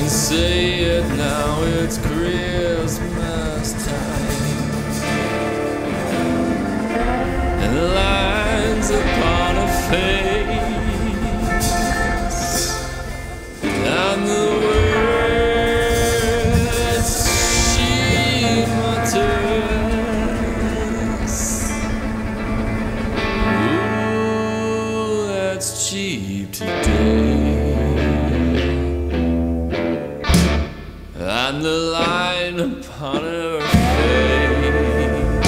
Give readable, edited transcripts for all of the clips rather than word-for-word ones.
can say it now, it's Christmas time, and the lines upon her face, and the words she mutters, ooh, that's cheap today. And the line upon her face,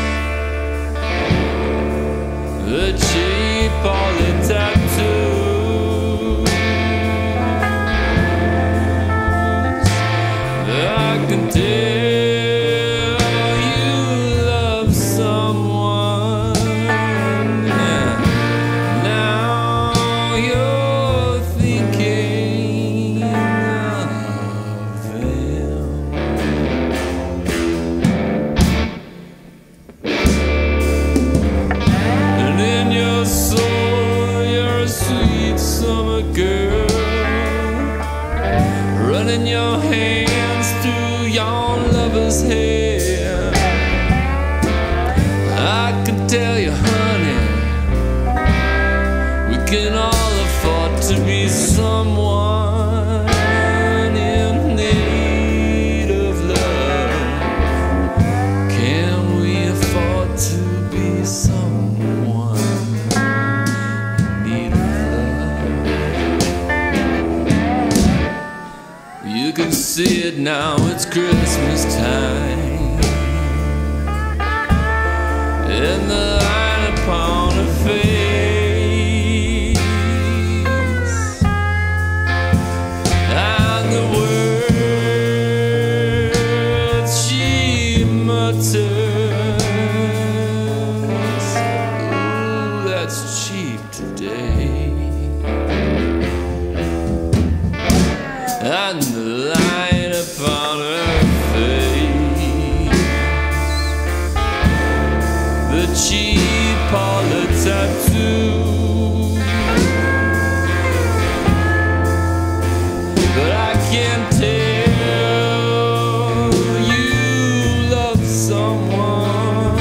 the cheap poly tattoos, I can tell you love someone, now you're thinking of them. And in your soul you're a sweet summer girl, running your hands through your lover's hair. I can tell you, honey, we can all afford to be someone in need of love. Can we afford to be someone in need of love? You can see it now, it's Christmas time, and the line upon her face, and the words she mutters, ooh, that's cheap today. And the line upon her face, the cheap parlor tattoo, but I can't tell you love someone,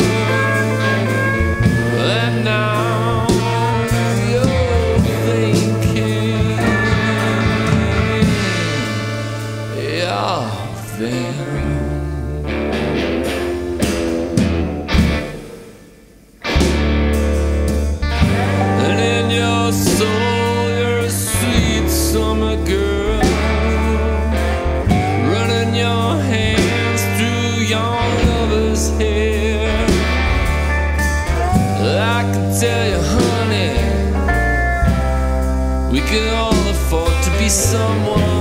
and now you're thinking of them. And in your soul you're a sweet summer girl, running your hands through your lover's hair. I can tell you, honey, we can all afford to be someone